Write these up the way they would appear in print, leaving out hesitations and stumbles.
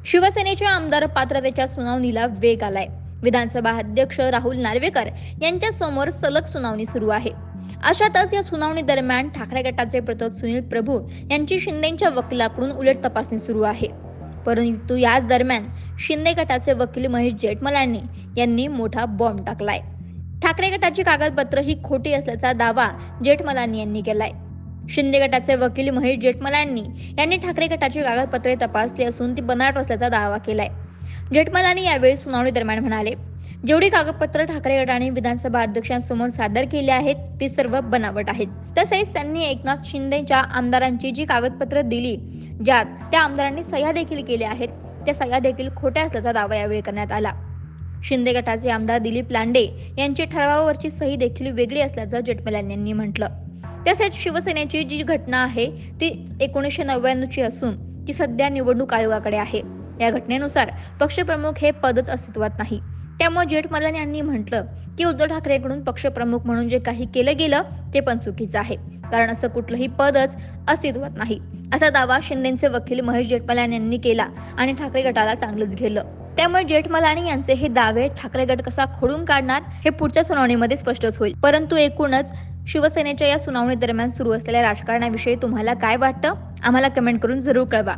शिवसेनेच्या आमदार पात्रतेच्या सुनावणीला वेग आलाय। विधानसभा अध्यक्ष राहुल नार्वेकर यांच्या समोर सलग सुनावणी सुरू आहे। अशातच या सुनावणी दरम्यान ठाकरे गटाचे प्रतोद सुनील प्रभू यांची शिंदेच्या वकिलाकडून उलट तपासणी सुरू आहे। परंतु याच दरम्यान शिंदे गटाचे वकील महेश जेठमलानी यांनी मोठा बॉम्ब टाकलाय। ठाकरे गटाची कागदपत्र ही खोटी असल्याचा दावा जेठमलानी यांनी केलाय। शिंदे गटाचे वकील महेश जेठमलानी यांनी ठाकरे गटाची कागदपत्रे तपासली असून ती बनावट असल्याचा दावा केलाय। जेठमलानी यावेळी सुनावणी दरम्यान म्हणाले, जेवढी कागदपत्र ठाकरे गटाने विधानसभा अध्यक्षांसमोर सादर केली आहेत ती सर्व बनावट आहेत। तसेच त्यांनी एकनाथ शिंदेच्या आमदारांची जी कागदपत्र दिली ज्यात त्या आमदारांनी सह्या देखील केल्या आहेत त्या सह्या देखील खोट्या असल्याचा दावा यावेळी करण्यात आला। शिंदे गटाचे आमदार दिलीप लांडे यांची ठरावावरची सही देखील वेगळी असल्याचं जेठमलानी यांनी म्हटलं। तसेच शिवसेनेची जी घटना आहे ती 1999 ची असून ती सध्या निवडणूक आयोगाकडे आहे। या घटनेनुसार पक्षप्रमुख हे पदच अस्तित्वात नाही। त्यामुळे जेठमलानी यांनी म्हटलं की उद्धव ठाकरेंकडून पक्षप्रमुख म्हणून जे काही केलं गेलं ते पण चुकीचं आहे, कारण असं कुठलंही पदच अस्तित्वात नाही असा दावा शिंदेचे वकील महेश जेठमलानी यांनी केला आणि ठाकरे गटाला चांगलंच घेरलं। त्यामुळे जेठमलानी यांचे हे दावे ठाकरे गट कसा खोडून काढणार हे पुढच्या सुनावणीमध्ये स्पष्टच होईल। परंतु एकूणच शिवसेनेच्या या सुनावणी दरम्यान सुरू असलेल्या राजकारणाविषयी तुम्हाला काय वाटतं आम्हाला कमेंट करून जरूर कळवा।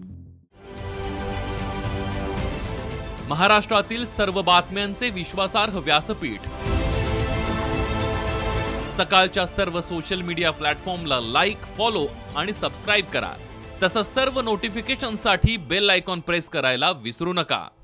महाराष्ट्रातील सर्व बातम्यांचे विश्वासार्ह व्यासपीठ सकाळच्या सर्व सोशल मीडिया प्लॅटफॉर्मला लाईक, फॉलो आणि सबस्क्राईब करा। तसंच सर्व नोटिफिकेशनसाठी बेल आयकॉन प्रेस करायला विसरू नका।